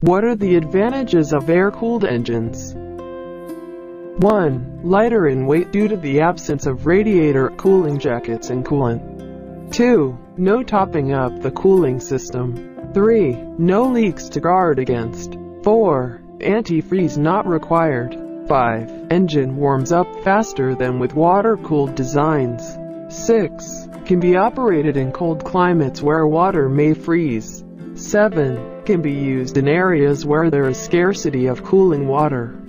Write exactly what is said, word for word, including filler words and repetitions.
What are the advantages of air-cooled engines? one. Lighter in weight due to the absence of radiator, cooling jackets and coolant. two. No topping up the cooling system. three. No leaks to guard against. four. Antifreeze not required. five. Engine warms up faster than with water-cooled designs. six. Can be operated in cold climates where water may freeze. seven. Can be used in areas where there is scarcity of cooling water.